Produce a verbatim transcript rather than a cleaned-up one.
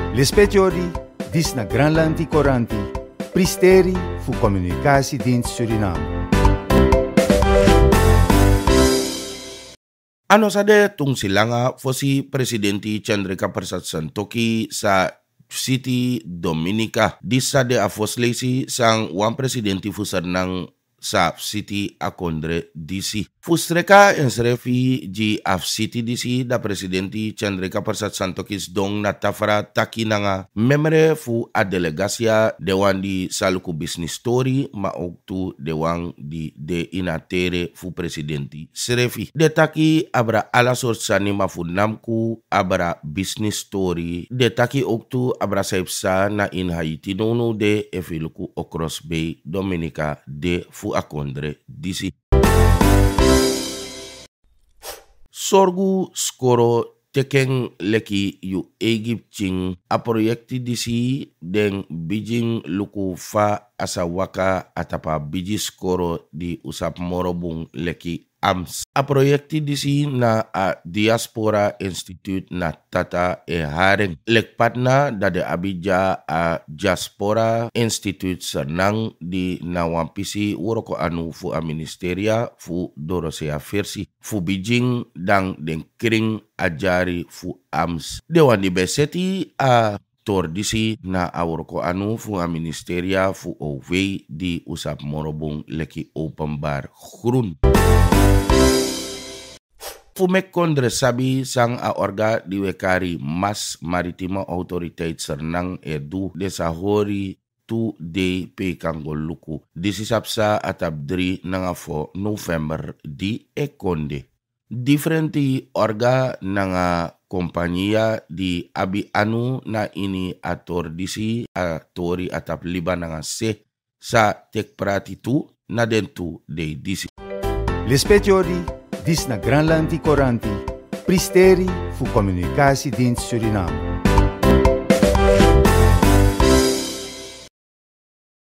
L'espetiori dis na Granlandi Coranti, pristeri fu Communicatiedienst Suriname. Ano sade tung silanga fosi Presidenti Chandrika Persat Santokhi sa City Dominica. Disa de afoslesi sang wan presidenti fusar nang sa City Akondre D C. Fustreka ensrefi ji af City D C da Presidenti Chandrika Persat Santokhi dong na tafara taki nanga memre fu a delegasia dewan di saluku business story ma oktu dewan di de inatere fu Presidenti srefi. De taki abra ala sorsani ma fu namku abra business story. De taki oktu abra saipsa na in Haiti nono de efiluku Ocros Bay Dominica de fu Akondre D C. Sorgu skoro teken leki yu Egypting a proyekti D C den bijing luku fa asawaka atapa biji skoro di usap morobung leki A M S. A proyekti D C na a Diaspora Institute na tata e haring. Lekpatna dade abija a Diaspora Institute sernang di nawampisi woroko anu fu a ministeria fu dorosea versi. Fu bijing dang den kring ajari fu A M S. Dewan di beseti a tordisi na aworko anu fu a ministeria fu owei di usap morobung leki open bar grun. Fumek kondre sabi sang a orga diwekari Mas Maritimo Autoriteit Sernang edu desahori tu de pe kangoluku disisapsa atap dri nanga fo November di ekonde. Differenti orga nanga kompanya di abi anu na ini ator disi atori atap liba nanga se sa tek prati tu na dentu de disi. L'espetiori dis na Granlandi Coranti, pristeri fu Communicatiedienst Suriname.